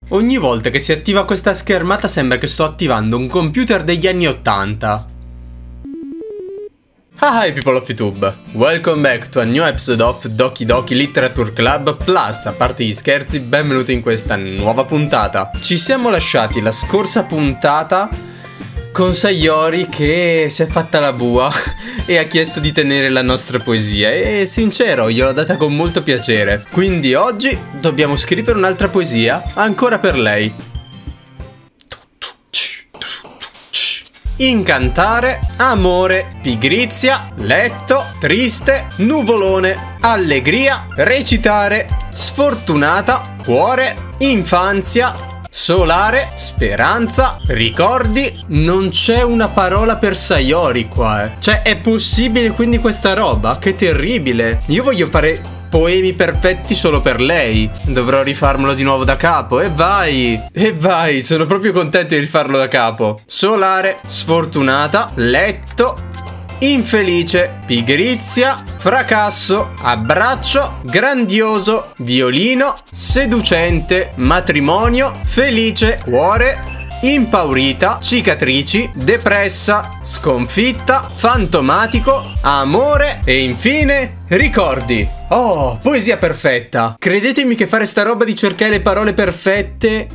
Ogni volta che si attiva questa schermata sembra che sto attivando un computer degli anni 80. Hi people of YouTube, welcome back to a new episode of Doki Doki Literature Club Plus. A parte gli scherzi, benvenuti in questa nuova puntata. Ci siamo lasciati la scorsa puntata con Sayori che si è fatta la bua e ha chiesto di tenere la nostra poesia e sincero gliel'ho data con molto piacere. Quindi oggi dobbiamo scrivere un'altra poesia ancora per lei. Incantare, amore, pigrizia, letto, triste, nuvolone, allegria, recitare, sfortunata, cuore, infanzia, solare, speranza, ricordi. Non c'è una parola per Sayori qua, Cioè, è possibile quindi questa roba? Che terribile. Io voglio fare poemi perfetti solo per lei. Dovrò rifarmelo di nuovo da capo. E vai, sono proprio contento di rifarlo da capo. Solare, sfortunata, letto, infelice, pigrizia, fracasso, abbraccio, grandioso, violino, seducente, matrimonio, felice, cuore, impaurita, cicatrici, depressa, sconfitta, fantomatico, amore e infine ricordi. Oh, poesia perfetta. Credetemi che fare sta roba di cercare le parole perfette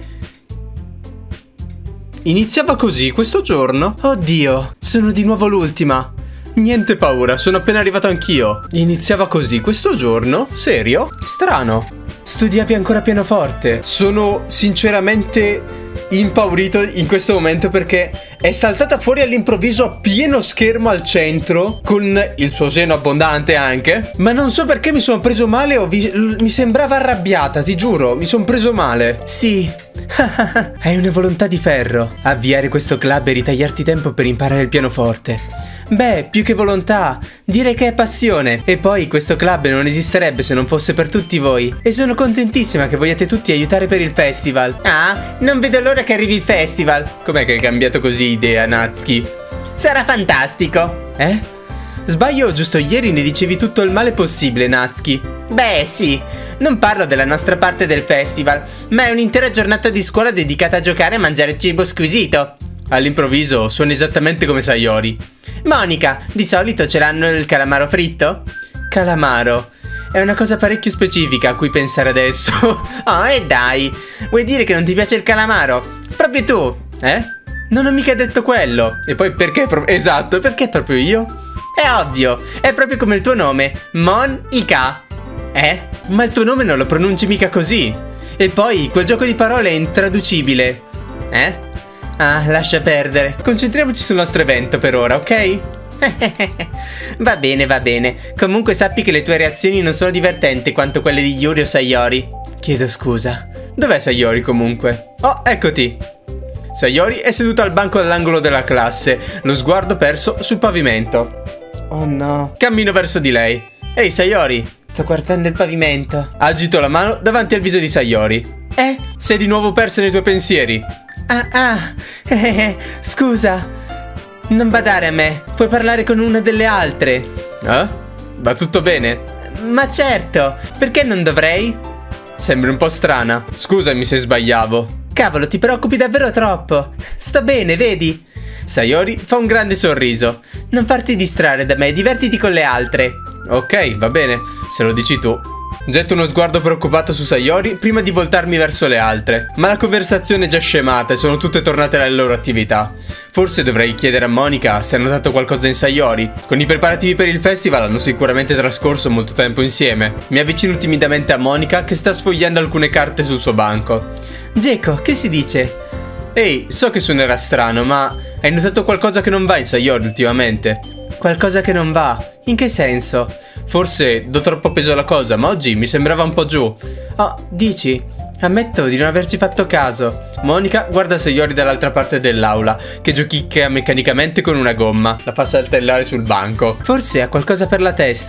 iniziava così questo giorno. Oddio, sono di nuovo l'ultima. Niente paura, sono appena arrivato anch'io. Iniziava così questo giorno? Serio? Strano. Studiavi ancora pianoforte. Sono sinceramente impaurito in questo momento perché è saltata fuori all'improvviso a pieno schermo al centro con il suo seno abbondante anche, ma non so perché mi sono preso male o mi sembrava arrabbiata, ti giuro, mi sono preso male. Sì. Hai una volontà di ferro. Avviare questo club e ritagliarti tempo per imparare il pianoforte. Beh, più che volontà, direi che è passione. E poi questo club non esisterebbe se non fosse per tutti voi. E sono contentissima che vogliate tutti aiutare per il festival. Ah, non vedo l'ora che arrivi il festival. Com'è che hai cambiato così idea, Natsuki? Sarà fantastico. Sbaglio o giusto ieri ne dicevi tutto il male possibile, Natsuki? Beh, sì. Non parlo della nostra parte del festival, ma è un'intera giornata di scuola dedicata a giocare e mangiare cibo squisito. All'improvviso suona esattamente come Sayori. Monica, di solito ce l'hanno il calamaro fritto? Calamaro. È una cosa parecchio specifica a cui pensare adesso. Oh, e dai. Vuoi dire che non ti piace il calamaro? Proprio tu. Non ho mica detto quello. E poi perché esatto, perché proprio io? È ovvio, è proprio come il tuo nome, Monica. Ma il tuo nome non lo pronunci mica così. E poi quel gioco di parole è intraducibile. Ah, lascia perdere. Concentriamoci sul nostro evento per ora, ok? Va bene, va bene. Comunque sappi che le tue reazioni non sono divertenti quanto quelle di Yuri o Sayori. Chiedo scusa. Dov'è Sayori comunque? Oh, eccoti. Sayori è seduta al banco all'angolo della classe, lo sguardo perso sul pavimento. Oh no. Cammino verso di lei. Ehi Sayori. Sto guardando il pavimento. Agito la mano davanti al viso di Sayori. Sei di nuovo persa nei tuoi pensieri. Scusa. Non badare a me. Puoi parlare con una delle altre. Va tutto bene? Ma certo. Perché non dovrei? Sembri un po' strana. Scusami se sbagliavo. Cavolo, ti preoccupi davvero troppo. Sto bene, vedi? Sayori fa un grande sorriso. Non farti distrarre da me, divertiti con le altre. Ok, va bene, se lo dici tu. Getto uno sguardo preoccupato su Sayori prima di voltarmi verso le altre. Ma la conversazione è già scemata e sono tutte tornate alle loro attività. Forse dovrei chiedere a Monica se ha notato qualcosa in Sayori. Con i preparativi per il festival hanno sicuramente trascorso molto tempo insieme. Mi avvicino timidamente a Monica che sta sfogliando alcune carte sul suo banco. Geco, che si dice? Ehi, so che suonerà strano, ma hai notato qualcosa che non va in Sayori ultimamente? Qualcosa che non va? In che senso? Forse do troppo peso alla cosa, ma oggi mi sembrava un po' giù. Oh, dici? Ammetto di non averci fatto caso. Monica guarda Sayori dall'altra parte dell'aula, che giochicchia meccanicamente con una gomma. La fa saltellare sul banco. Forse ha qualcosa per la testa.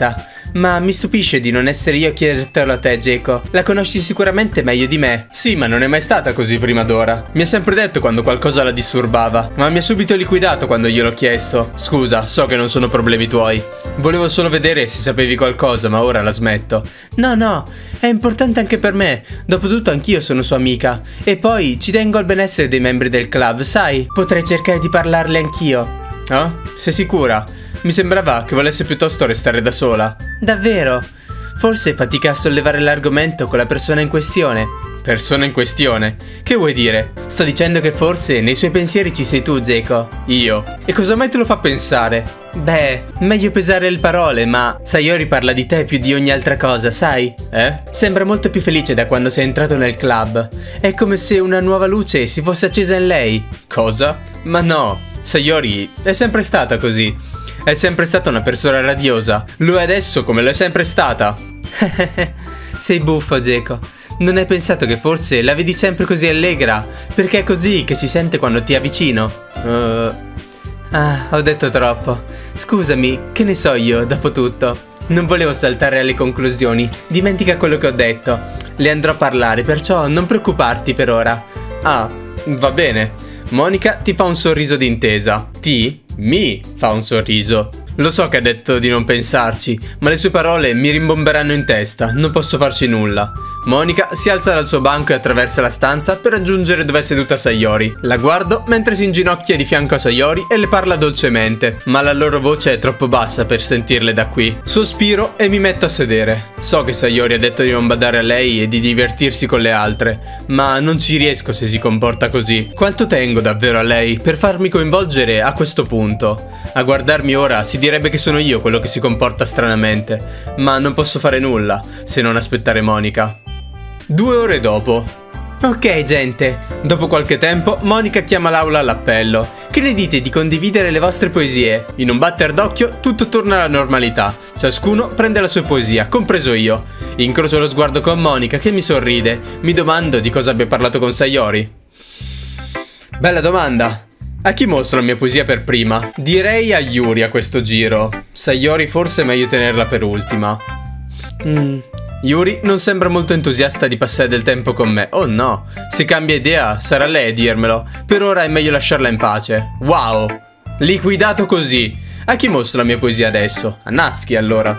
Ma mi stupisce di non essere io a chiedertelo a te, Geco. La conosci sicuramente meglio di me. Sì, ma non è mai stata così prima d'ora. Mi ha sempre detto quando qualcosa la disturbava, ma mi ha subito liquidato quando gliel'ho chiesto. Scusa, so che non sono problemi tuoi. Volevo solo vedere se sapevi qualcosa, ma ora la smetto. No, è importante anche per me. Dopotutto anch'io sono sua amica. E poi ci tengo al benessere dei membri del club, sai? Potrei cercare di parlarle anch'io. Oh? Sei sicura? Mi sembrava che volesse piuttosto restare da sola. Davvero? Forse fatica a sollevare l'argomento con la persona in questione. Persona in questione? Che vuoi dire? Sto dicendo che forse nei suoi pensieri ci sei tu, Geco. Io? E cosa mai te lo fa pensare? Beh, meglio pesare le parole, ma Sayori parla di te più di ogni altra cosa, sai? Sembra molto più felice da quando sei entrato nel club. È come se una nuova luce si fosse accesa in lei. Cosa? Ma no, Sayori è sempre stata così. È sempre stata una persona radiosa. Lo è adesso come lo è sempre stata. Sei buffo, Geco. Non hai pensato che forse la vedi sempre così allegra? Perché è così che si sente quando ti avvicino? Ho detto troppo. Scusami, che ne so io, dopo tutto. Non volevo saltare alle conclusioni. Dimentica quello che ho detto. Le andrò a parlare, perciò non preoccuparti per ora. Ah, va bene. Monica ti fa un sorriso d'intesa. Mi fa un sorriso. Lo so che ha detto di non pensarci, ma le sue parole mi rimbomberanno in testa, non posso farci nulla. Monica si alza dal suo banco e attraversa la stanza per raggiungere dove è seduta Sayori. La guardo mentre si inginocchia di fianco a Sayori e le parla dolcemente, ma la loro voce è troppo bassa per sentirle da qui. Sospiro e mi metto a sedere. So che Sayori ha detto di non badare a lei e di divertirsi con le altre, ma non ci riesco se si comporta così. Quanto tengo davvero a lei per farmi coinvolgere a questo punto? A guardarmi ora si direbbe che sono io quello che si comporta stranamente, ma non posso fare nulla se non aspettare Monica. 2 ore dopo. Ok, gente. Dopo qualche tempo, Monica chiama l'aula all'appello. Che ne dite di condividere le vostre poesie? In un batter d'occhio, tutto torna alla normalità. Ciascuno prende la sua poesia, compreso io. Incrocio lo sguardo con Monica che mi sorride. Mi domando di cosa abbia parlato con Sayori. Bella domanda. A chi mostro la mia poesia per prima? Direi a Yuri a questo giro. Sayori forse è meglio tenerla per ultima. Yuri non sembra molto entusiasta di passare del tempo con me. Oh no, se cambia idea sarà lei a dirmelo. Per ora è meglio lasciarla in pace. Wow, liquidato così. A chi mostro la mia poesia adesso? A Natsuki allora.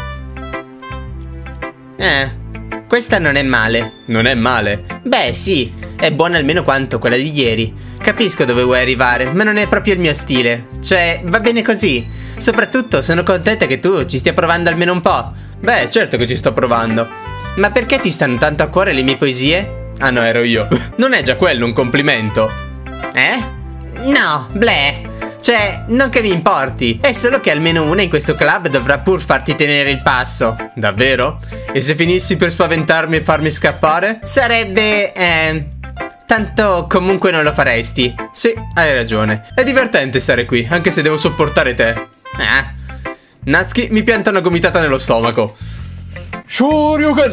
Questa non è male. Non è male? Beh sì, è buona almeno quanto quella di ieri. Capisco dove vuoi arrivare, ma non è proprio il mio stile. Cioè, va bene così. Soprattutto sono contenta che tu ci stia provando almeno un po'. Beh, certo che ci sto provando. Ma perché ti stanno tanto a cuore le mie poesie? Ah no, ero io. Non è già quello un complimento? No, bleh. Cioè, non che mi importi. È solo che almeno una in questo club dovrà pur farti tenere il passo. Davvero? E se finissi per spaventarmi e farmi scappare? Sarebbe... tanto comunque non lo faresti. Sì, hai ragione. È divertente stare qui, anche se devo sopportare te. Natsuki mi pianta una gomitata nello stomaco. Shoryuken.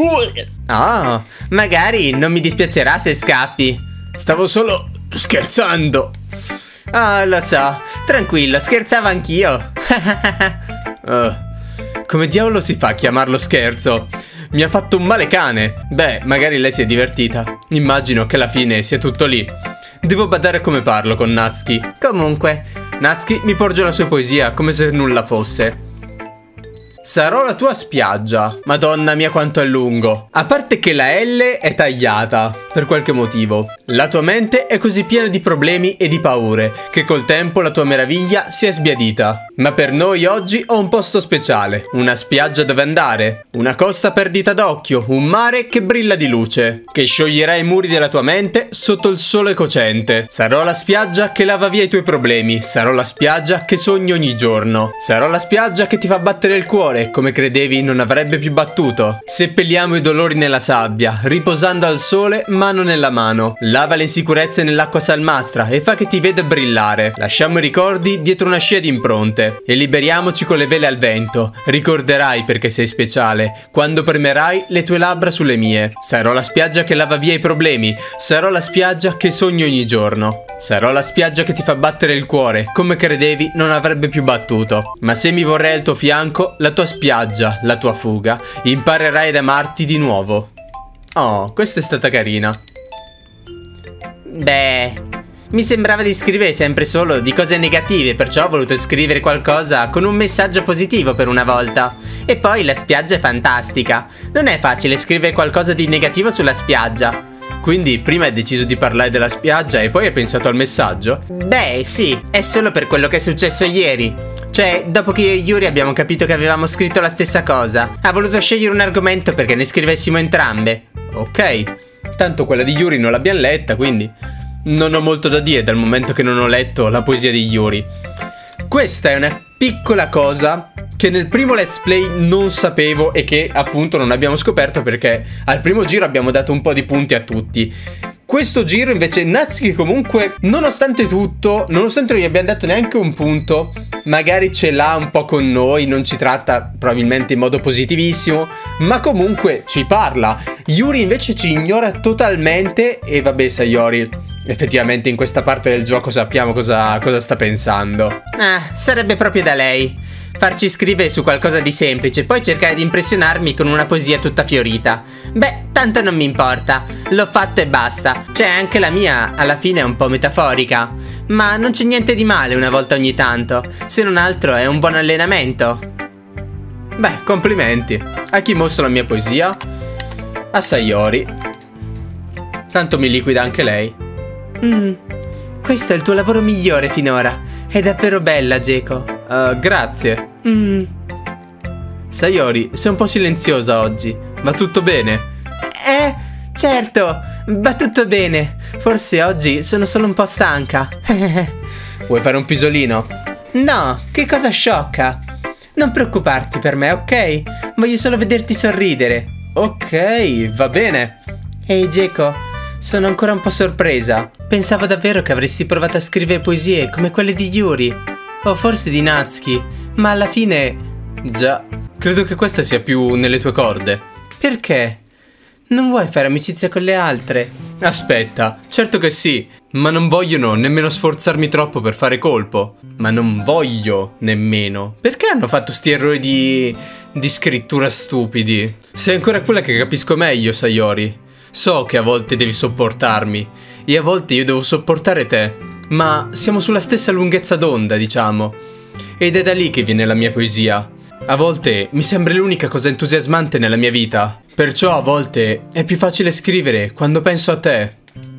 Magari non mi dispiacerà se scappi. Stavo solo scherzando. Lo so. Tranquillo, scherzavo anch'io. Come diavolo si fa a chiamarlo scherzo? Mi ha fatto un male cane. Beh, magari lei si è divertita. Immagino che alla fine sia tutto lì. Devo badare come parlo con Natsuki. Comunque, Natsuki mi porge la sua poesia come se nulla fosse. Sarò la tua spiaggia. Madonna mia quanto è lungo. A parte che la L è tagliata per qualche motivo. La tua mente è così piena di problemi e di paure che col tempo la tua meraviglia si è sbiadita. Ma per noi oggi ho un posto speciale. Una spiaggia dove andare. Una costa perdita d'occhio. Un mare che brilla di luce. Che scioglierà i muri della tua mente sotto il sole cocente. Sarò la spiaggia che lava via i tuoi problemi. Sarò la spiaggia che sogni ogni giorno. Sarò la spiaggia che ti fa battere il cuore come credevi non avrebbe più battuto. Seppelliamo i dolori nella sabbia, riposando al sole, ma mano nella mano. Lava le insicurezze nell'acqua salmastra e fa che ti veda brillare. Lasciamo i ricordi dietro una scia di impronte e liberiamoci con le vele al vento. Ricorderai perché sei speciale quando premerai le tue labbra sulle mie. Sarò la spiaggia che lava via i problemi. Sarò la spiaggia che sogni ogni giorno. Sarò la spiaggia che ti fa battere il cuore come credevi non avrebbe più battuto. Ma se mi vorrei al tuo fianco, la tua spiaggia, la tua fuga, imparerai ad amarti di nuovo. Oh, questa è stata carina. Beh, mi sembrava di scrivere sempre solo di cose negative, perciò ho voluto scrivere qualcosa con un messaggio positivo per una volta. E poi la spiaggia è fantastica. Non è facile scrivere qualcosa di negativo sulla spiaggia. Quindi prima hai deciso di parlare della spiaggia e poi hai pensato al messaggio? Beh, sì, è solo per quello che è successo ieri. Cioè, dopo che io e Yuri abbiamo capito che avevamo scritto la stessa cosa, ha voluto scegliere un argomento perché ne scrivessimo entrambe. Ok, tanto quella di Yuri non l'abbiamo letta, quindi non ho molto da dire dal momento che non ho letto la poesia di Yuri. Questa è una piccola cosa che nel primo let's play non sapevo e che appunto non abbiamo scoperto perché al primo giro abbiamo dato un po' di punti a tutti. Questo giro invece Natsuki comunque, nonostante tutto, nonostante non gli abbiamo dato neanche un punto, magari ce l'ha un po' con noi, non ci tratta probabilmente in modo positivissimo, ma comunque ci parla. Yuri invece ci ignora totalmente e vabbè, Sayori, effettivamente in questa parte del gioco sappiamo cosa sta pensando. Ah, sarebbe proprio da lei. Farci scrivere su qualcosa di semplice e poi cercare di impressionarmi con una poesia tutta fiorita. Beh, tanto non mi importa, l'ho fatto e basta. Cioè, anche la mia alla fine è un po' metaforica. Ma non c'è niente di male una volta ogni tanto. Se non altro è un buon allenamento. Beh, complimenti. A chi mostro la mia poesia? A Sayori. Tanto mi liquida anche lei. Questo è il tuo lavoro migliore finora. È davvero bella, Geiko. Grazie. Sayori, sei un po' silenziosa oggi. Va tutto bene? Certo, va tutto bene. Forse oggi sono solo un po' stanca. Vuoi fare un pisolino? No, che cosa sciocca. Non preoccuparti per me, ok? Voglio solo vederti sorridere. Ok, va bene. Ehi, Geiko, sono ancora un po' sorpresa. Pensavo davvero che avresti provato a scrivere poesie come quelle di Yuri. O forse di Natsuki. Ma alla fine... Già, credo che questa sia più nelle tue corde. Perché? Non vuoi fare amicizia con le altre? Aspetta, certo che sì. Ma non vogliono nemmeno sforzarmi troppo per fare colpo. Ma non voglio nemmeno. Perché hanno fatto sti errori di scrittura stupidi? Sei ancora quella che capisco meglio, Sayori. So che a volte devi sopportarmi e a volte io devo sopportare te, ma siamo sulla stessa lunghezza d'onda, diciamo. Ed è da lì che viene la mia poesia. A volte mi sembra l'unica cosa entusiasmante nella mia vita, perciò a volte è più facile scrivere quando penso a te.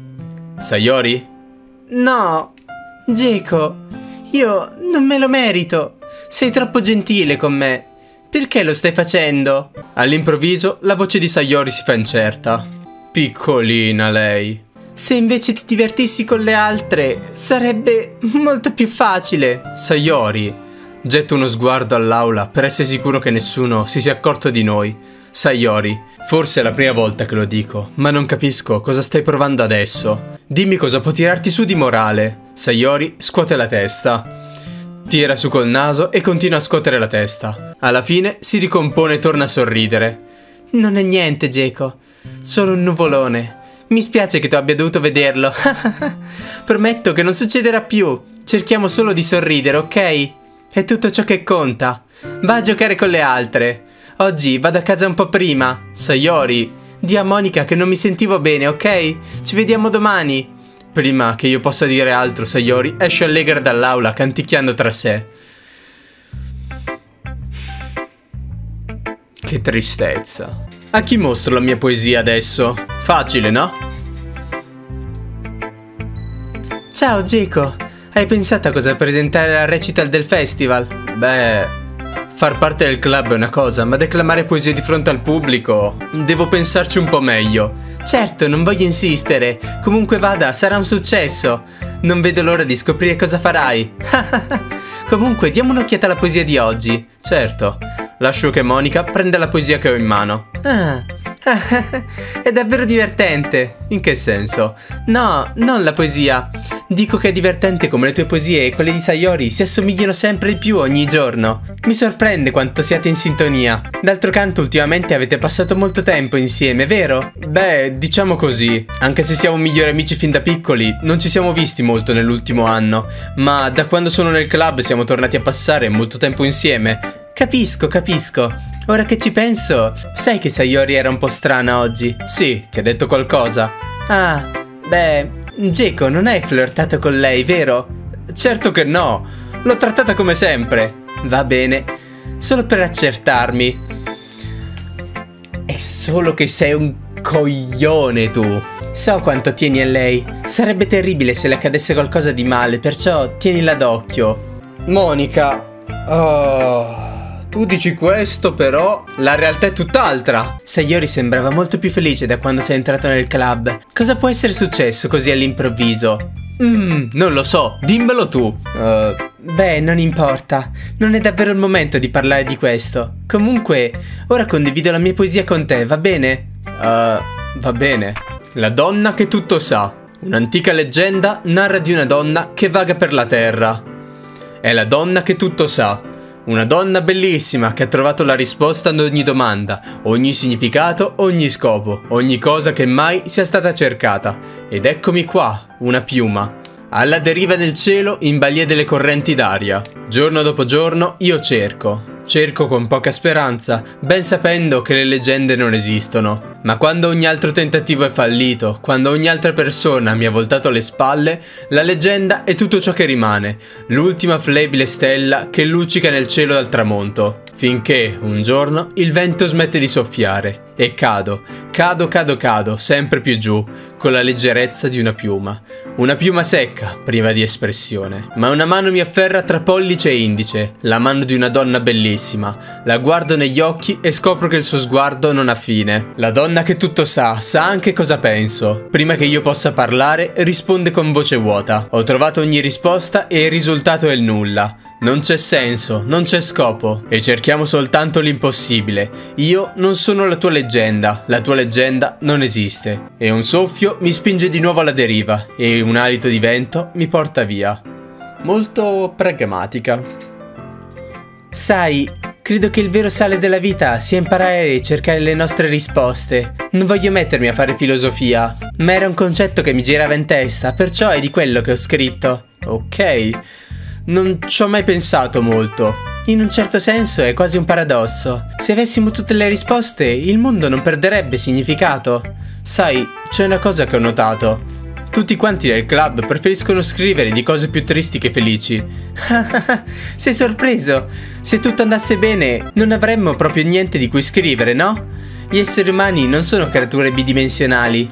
Sayori? No, Geiko, io non me lo merito. Sei troppo gentile con me. Perché lo stai facendo? All'improvviso la voce di Sayori si fa incerta. Piccolina lei. Se invece ti divertissi con le altre, sarebbe molto più facile. Sayori, getto uno sguardo all'aula per essere sicuro che nessuno si sia accorto di noi. Sayori, forse è la prima volta che lo dico, ma non capisco cosa stai provando adesso. Dimmi cosa può tirarti su di morale. Sayori scuote la testa. Tira su col naso e continua a scuotere la testa. Alla fine si ricompone e torna a sorridere. Non è niente, Geiko. Solo un nuvolone. Mi spiace che tu abbia dovuto vederlo. Prometto che non succederà più. Cerchiamo solo di sorridere, ok? È tutto ciò che conta. Va a giocare con le altre. Oggi vado a casa un po' prima. Sayori, di a Monica che non mi sentivo bene, ok? Ci vediamo domani. Prima che io possa dire altro, Sayori esce allegra dall'aula canticchiando tra sé. Che tristezza. A chi mostro la mia poesia adesso? Facile, no? Ciao, Geiko. Hai pensato a cosa presentare alla recital del festival? Beh, far parte del club è una cosa, ma declamare poesie di fronte al pubblico... Devo pensarci un po' meglio. Certo, non voglio insistere. Comunque vada, sarà un successo. Non vedo l'ora di scoprire cosa farai. Comunque, diamo un'occhiata alla poesia di oggi. Certo. Lascio che Monica prenda la poesia che ho in mano. Ah, È davvero divertente. In che senso? No, non la poesia. Dico che è divertente come le tue poesie e quelle di Sayori si assomigliano sempre di più ogni giorno. Mi sorprende quanto siate in sintonia. D'altro canto ultimamente avete passato molto tempo insieme, vero? Beh, diciamo così. Anche se siamo migliori amici fin da piccoli, non ci siamo visti molto nell'ultimo anno. Ma da quando sono nel club siamo tornati a passare molto tempo insieme. Capisco. Ora che ci penso, sai che Sayori era un po' strana oggi? Sì, ti ha detto qualcosa? Ah, beh, Geiko, non hai flirtato con lei, vero? Certo che no, l'ho trattata come sempre. Va bene, solo per accertarmi. È solo che sei un coglione tu. So quanto tieni a lei. Sarebbe terribile se le accadesse qualcosa di male, perciò tienila d'occhio. Monica. Oh... Tu dici questo, però la realtà è tutt'altra. Sayori sembrava molto più felice da quando sei entrato nel club. Cosa può essere successo così all'improvviso? Non lo so, dimmelo tu. Beh, non importa. Non è davvero il momento di parlare di questo. Comunque, ora condivido la mia poesia con te, va bene? Va bene. La donna che tutto sa. Un'antica leggenda narra di una donna che vaga per la terra. È la donna che tutto sa. Una donna bellissima che ha trovato la risposta ad ogni domanda, ogni significato, ogni scopo, ogni cosa che mai sia stata cercata. Ed eccomi qua, una piuma. Alla deriva nel cielo, in balia delle correnti d'aria. Giorno dopo giorno io cerco con poca speranza, ben sapendo che le leggende non esistono. Ma quando ogni altro tentativo è fallito, quando ogni altra persona mi ha voltato le spalle, la leggenda è tutto ciò che rimane, l'ultima flebile stella che luccica nel cielo dal tramonto. Finché, un giorno, il vento smette di soffiare e cado, sempre più giù, con la leggerezza di una piuma. Una piuma secca, priva di espressione. Ma una mano mi afferra tra pollice e indice, la mano di una donna bellissima. La guardo negli occhi e scopro che il suo sguardo non ha fine. La donna che tutto sa anche cosa penso. Prima che io possa parlare, risponde con voce vuota. Ho trovato ogni risposta e il risultato è il nulla. Non c'è senso, non c'è scopo e cerchiamo soltanto l'impossibile. Io non sono la tua leggenda non esiste. E un soffio mi spinge di nuovo alla deriva e un alito di vento mi porta via. Molto pragmatica. Sai, credo che il vero sale della vita sia imparare e cercare le nostre risposte. Non voglio mettermi a fare filosofia, ma era un concetto che mi girava in testa, perciò è di quello che ho scritto. Ok. Non ci ho mai pensato molto. In un certo senso è quasi un paradosso. Se avessimo tutte le risposte, il mondo non perderebbe significato. Sai, c'è una cosa che ho notato. Tutti quanti nel club preferiscono scrivere di cose più tristi che felici. Sei sorpreso? Se tutto andasse bene, non avremmo proprio niente di cui scrivere, no? Gli esseri umani non sono creature bidimensionali.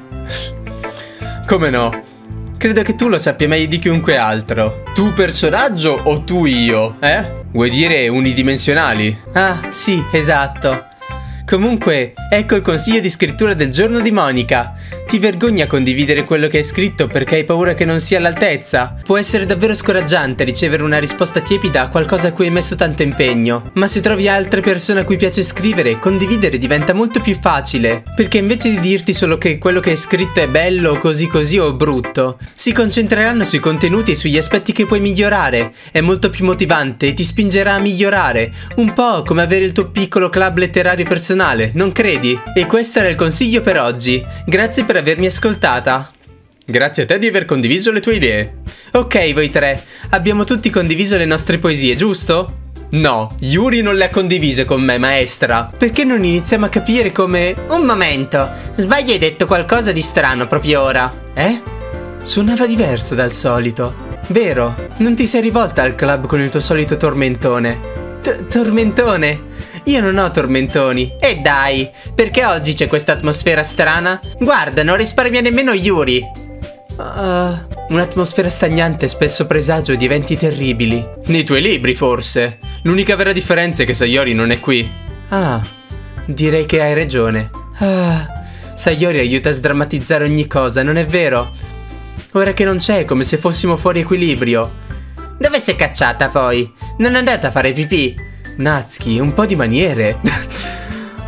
Come no? Credo che tu lo sappia meglio di chiunque altro. Tu personaggio o tu io, Vuoi dire unidimensionali? Ah, sì, esatto. Comunque, ecco il consiglio di scrittura del giorno di Monica. Ti vergogni a condividere quello che hai scritto perché hai paura che non sia all'altezza? Può essere davvero scoraggiante ricevere una risposta tiepida a qualcosa a cui hai messo tanto impegno. Ma se trovi altre persone a cui piace scrivere, condividere diventa molto più facile. Perché invece di dirti solo che quello che hai scritto è bello o così o brutto, si concentreranno sui contenuti e sugli aspetti che puoi migliorare. È molto più motivante e ti spingerà a migliorare. Un po' come avere il tuo piccolo club letterario personale, non credi? E questo era il consiglio per oggi. Grazie per avermi ascoltata. Grazie a te di aver condiviso le tue idee. Ok, voi tre, abbiamo tutti condiviso le nostre poesie, giusto? No, Yuri non le ha condivise con me, maestra. Perché non iniziamo a capire come... Un momento, sbaglio, hai detto qualcosa di strano proprio ora. Suonava diverso dal solito. Vero, non ti sei rivolta al club con il tuo solito tormentone. Tormentone? Io non ho tormentoni. E dai, perché oggi c'è questa atmosfera strana? Guarda, non risparmia nemmeno Yuri. Un'atmosfera stagnante spesso presagio di eventi terribili. Nei tuoi libri, forse. L'unica vera differenza è che Sayori non è qui. Ah, direi che hai ragione. Sayori aiuta a sdrammatizzare ogni cosa, non è vero? Ora che non c'è, è come se fossimo fuori equilibrio. Dove sei cacciata poi? Non è andata a fare pipì? Natsuki, un po' di maniere.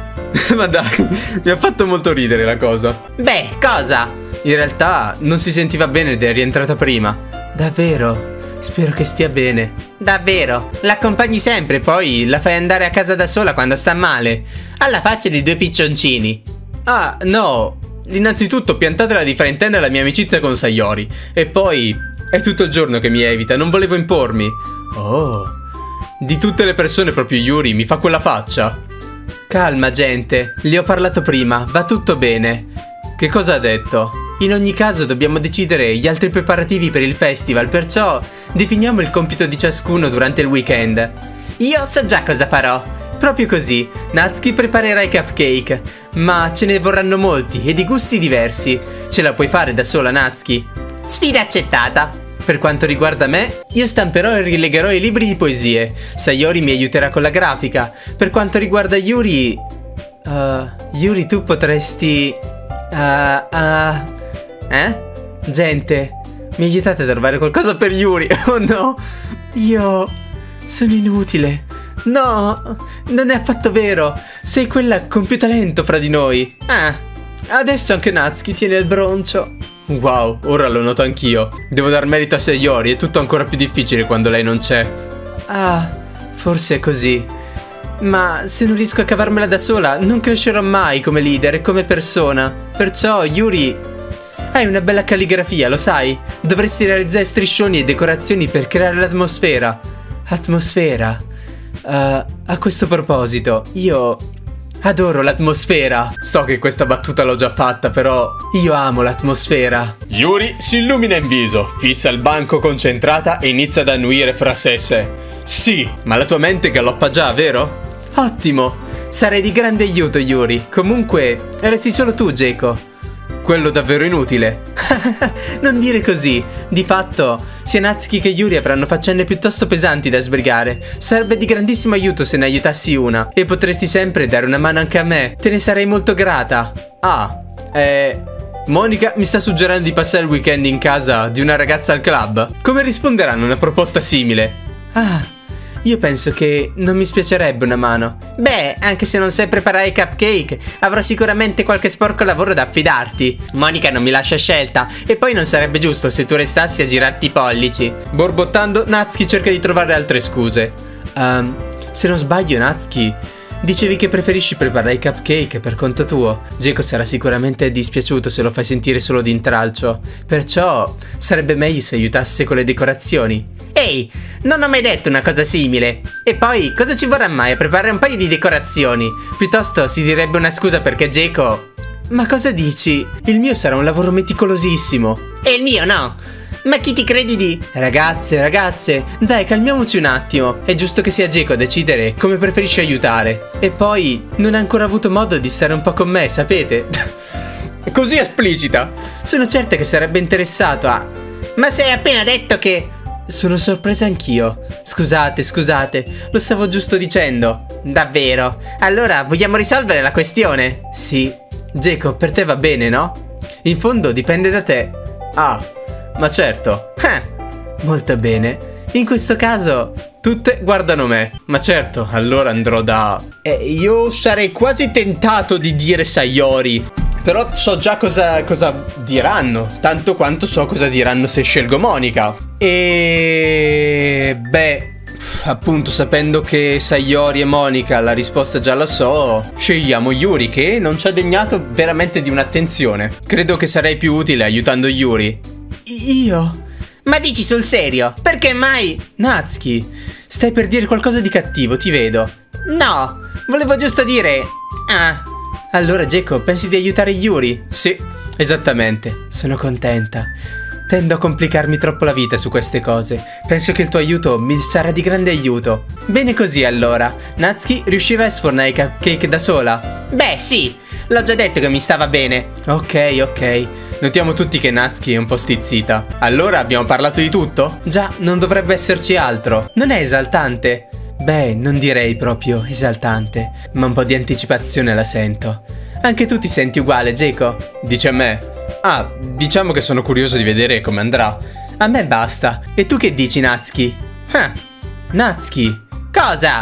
Ma dai, mi ha fatto molto ridere la cosa. Beh, cosa? In realtà non si sentiva bene ed è rientrata prima. Davvero? Spero che stia bene. Davvero? L'accompagni sempre, poi la fai andare a casa da sola quando sta male. Alla faccia di 2 piccioncini. Ah, no. Innanzitutto piantatela di fraintendere la mia amicizia con Sayori. E poi è tutto il giorno che mi evita, non volevo impormi. Oh. Di tutte le persone proprio Yuri mi fa quella faccia. Calma gente, gli ho parlato prima, va tutto bene. Che cosa ha detto? In ogni caso dobbiamo decidere gli altri preparativi per il festival, perciò definiamo il compito di ciascuno durante il weekend. Io so già cosa farò. Proprio così, Natsuki preparerà i cupcake, ma ce ne vorranno molti e di gusti diversi. Ce la puoi fare da sola, Natsuki? Sfida accettata. Per quanto riguarda me, io stamperò e rilegherò i libri di poesie. Sayori mi aiuterà con la grafica. Per quanto riguarda Yuri... Yuri, tu potresti... Gente, mi aiutate a trovare qualcosa per Yuri. Oh no, io sono inutile. No, non è affatto vero. Sei quella con più talento fra di noi. Adesso anche Natsuki tiene il broncio. Wow, ora lo noto anch'io. Devo dar merito a Sayori, è tutto ancora più difficile quando lei non c'è. Ah, forse è così. Ma se non riesco a cavarmela da sola, non crescerò mai come leader e come persona. Perciò, Yuri, hai una bella calligrafia, lo sai? Dovresti realizzare striscioni e decorazioni per creare l'atmosfera. Atmosfera? A questo proposito, io adoro l'atmosfera. So che questa battuta l'ho già fatta, però io amo l'atmosfera. Yuri si illumina in viso, fissa il banco concentrata e inizia ad annuire fra sé e sé. Sì, ma la tua mente galoppa già, vero? Ottimo, sarei di grande aiuto, Yuri. Comunque, resti solo tu, Geiko. Quello davvero inutile. Non dire così. Di fatto, sia Natsuki che Yuri avranno faccende piuttosto pesanti da sbrigare. Sarebbe di grandissimo aiuto se ne aiutassi una. E potresti sempre dare una mano anche a me. Te ne sarei molto grata. Monica mi sta suggerendo di passare il weekend in casa di una ragazza al club. Come risponderanno a una proposta simile? Io penso che non mi spiacerebbe una mano. Beh, anche se non sai preparare i cupcake, avrò sicuramente qualche sporco lavoro da affidarti. Monica non mi lascia scelta, e poi non sarebbe giusto se tu restassi a girarti i pollici. Borbottando, Natsuki cerca di trovare altre scuse. Se non sbaglio, Natsuki, dicevi che preferisci preparare i cupcake per conto tuo. Geiko sarà sicuramente dispiaciuto se lo fai sentire solo di intralcio. Perciò sarebbe meglio se aiutasse con le decorazioni. Ehi, non ho mai detto una cosa simile. E poi, cosa ci vorrà mai a preparare un paio di decorazioni? Piuttosto si direbbe una scusa perché Geiko... Ma cosa dici? Il mio sarà un lavoro meticolosissimo. E il mio no. Ma chi ti credi di... Ragazze, dai, calmiamoci un attimo. È giusto che sia Geiko a decidere come preferisce aiutare. E poi, non ha ancora avuto modo di stare un po' con me, sapete? Così esplicita. Sono certa che sarebbe interessato a... Ma sei appena detto che... Sono sorpresa anch'io. Scusate, lo stavo giusto dicendo. Davvero? Allora, vogliamo risolvere la questione? Sì. Geiko, per te va bene, no? In fondo dipende da te. Ma certo. Molto bene. In questo caso, tutte guardano me. Ma certo, allora andrò da... io sarei quasi tentato di dire Sayori. Però so già cosa diranno. Tanto quanto so cosa diranno se scelgo Monica. E... beh... appunto, sapendo che Sayori e Monica la risposta già la so, scegliamo Yuri, che non ci ha degnato veramente di un'attenzione. Credo che sarei più utile aiutando Yuri. Io? Ma dici sul serio? Perché mai? Natsuki, stai per dire qualcosa di cattivo, ti vedo. No, volevo giusto dire... Allora, Geiko, pensi di aiutare Yuri? Sì, esattamente. Sono contenta. Tendo a complicarmi troppo la vita su queste cose. Penso che il tuo aiuto mi sarà di grande aiuto. Bene così, allora. Natsuki riuscirà a sfornare i cupcake da sola? Beh, sì. L'ho già detto che mi stava bene. Ok. Notiamo tutti che Natsuki è un po' stizzita. Allora, abbiamo parlato di tutto? Già, non dovrebbe esserci altro. Non è esaltante? Beh, non direi proprio esaltante, ma un po' di anticipazione la sento. Anche tu ti senti uguale, Geiko? Dice a me. Diciamo che sono curioso di vedere come andrà. A me basta. E tu che dici, Natsuki? Natsuki. Cosa?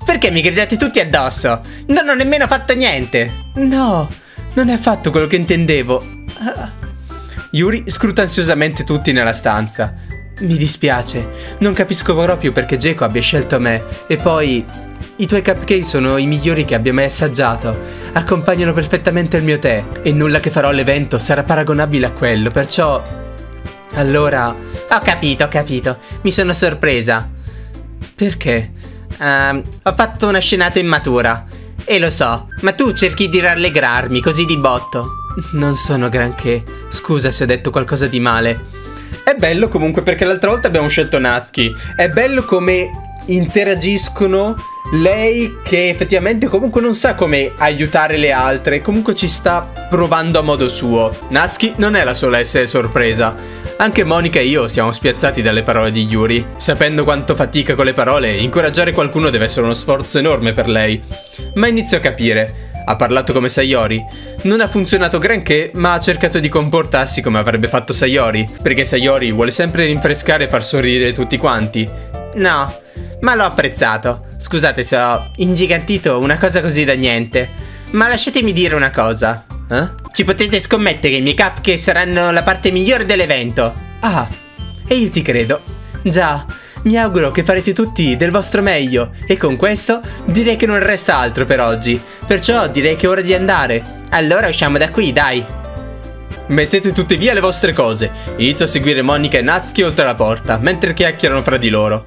Perché mi gridate tutti addosso? Non ho nemmeno fatto niente. No, non è affatto quello che intendevo. Yuri scruta ansiosamente tutti nella stanza. Mi dispiace, non capisco proprio perché Geco abbia scelto me. E poi, i tuoi cupcake sono i migliori che abbia mai assaggiato. Accompagnano perfettamente il mio tè. E nulla che farò all'evento sarà paragonabile a quello, perciò... Allora... Ho capito. Mi sono sorpresa. Perché? Ho fatto una scenata immatura. E lo so, ma tu cerchi di rallegrarmi così di botto. Non sono granché. Scusa se ho detto qualcosa di male. È bello comunque perché l'altra volta abbiamo scelto Natsuki. È bello come interagiscono. Lei che effettivamente comunque non sa come aiutare le altre. Comunque ci sta provando a modo suo. Natsuki non è la sola a essere sorpresa. Anche Monica e io siamo spiazzati dalle parole di Yuri. Sapendo quanto fatica con le parole, incoraggiare qualcuno deve essere uno sforzo enorme per lei. Ma inizio a capire. Ha parlato come Sayori. Non ha funzionato granché, ma ha cercato di comportarsi come avrebbe fatto Sayori. Perché Sayori vuole sempre rinfrescare e far sorridere tutti quanti. No, ma l'ho apprezzato. Scusate se ho ingigantito una cosa così da niente. Ma lasciatemi dire una cosa. Ci potete scommettere che i miei cupcake saranno la parte migliore dell'evento. Ah, e io ti credo. Già, mi auguro che farete tutti del vostro meglio. E con questo direi che non resta altro per oggi. Perciò direi che è ora di andare. Allora usciamo da qui, dai. Mettete tutte via le vostre cose. Inizio a seguire Monica e Natsuki oltre la porta, mentre chiacchierano fra di loro.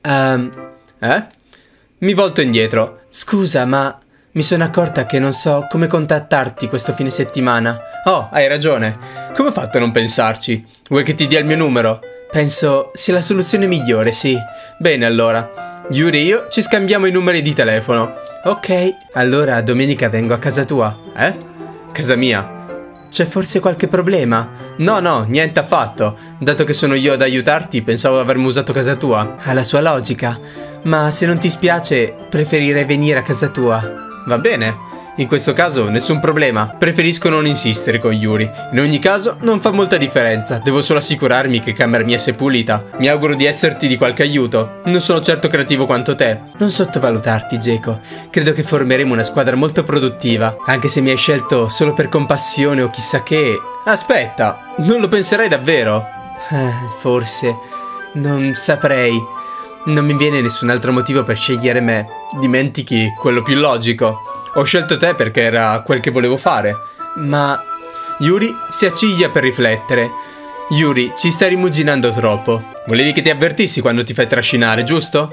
Mi volto indietro. Scusa, ma mi sono accorta che non so come contattarti questo fine settimana. Oh, hai ragione. Come ho fatto a non pensarci? Vuoi che ti dia il mio numero? Penso sia la soluzione migliore, sì. Bene, allora. Yuri e io ci scambiamo i numeri di telefono. Ok, allora domenica vengo a casa tua. Casa mia. C'è forse qualche problema? No, niente affatto. Dato che sono io ad aiutarti, pensavo avermi usato casa tua. Ha la sua logica. Ma se non ti spiace, preferirei venire a casa tua. Va bene. In questo caso nessun problema. Preferisco non insistere con Yuri. In ogni caso non fa molta differenza. Devo solo assicurarmi che camera mia sia pulita. Mi auguro di esserti di qualche aiuto. Non sono certo creativo quanto te. Non sottovalutarti, Geco. Credo che formeremo una squadra molto produttiva. Anche se mi hai scelto solo per compassione o chissà che... Aspetta, non lo penserai davvero? Forse. Non saprei. Non mi viene nessun altro motivo per scegliere me. Dimentichi quello più logico. Ho scelto te perché era quel che volevo fare. Ma... Yuri si acciglia per riflettere. Yuri, ci stai rimuginando troppo. Volevi che ti avvertissi quando ti fai trascinare, giusto?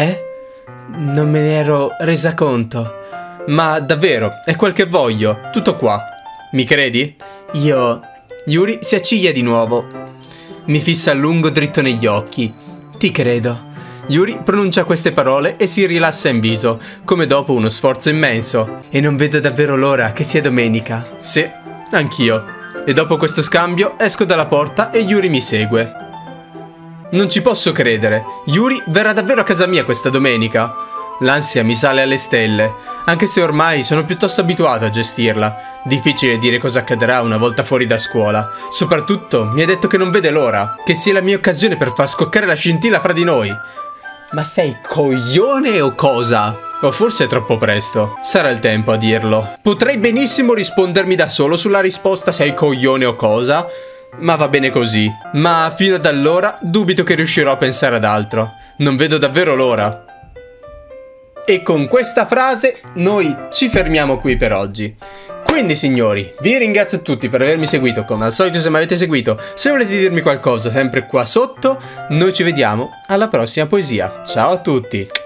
Non me ne ero resa conto. Ma davvero, è quel che voglio. Tutto qua. Mi credi? Yuri si acciglia di nuovo. Mi fissa a lungo dritto negli occhi. Ti credo. Yuri pronuncia queste parole e si rilassa in viso, come dopo uno sforzo immenso. E non vedo davvero l'ora che sia domenica. Sì, anch'io. E dopo questo scambio esco dalla porta e Yuri mi segue. Non ci posso credere. Yuri verrà davvero a casa mia questa domenica. L'ansia mi sale alle stelle, anche se ormai sono piuttosto abituato a gestirla. Difficile dire cosa accadrà una volta fuori da scuola. Soprattutto mi ha detto che non vede l'ora, che sia la mia occasione per far scoccare la scintilla fra di noi. Ma sei coglione o cosa? O forse è troppo presto. Sarà il tempo a dirlo. Potrei benissimo rispondermi da solo sulla risposta sei coglione o cosa, ma va bene così. Ma fino ad allora dubito che riuscirò a pensare ad altro. Non vedo davvero l'ora. E con questa frase noi ci fermiamo qui per oggi. Quindi signori, vi ringrazio tutti per avermi seguito. Come al solito, se mi avete seguito, se volete dirmi qualcosa sempre qua sotto, noi ci vediamo alla prossima poesia. Ciao a tutti.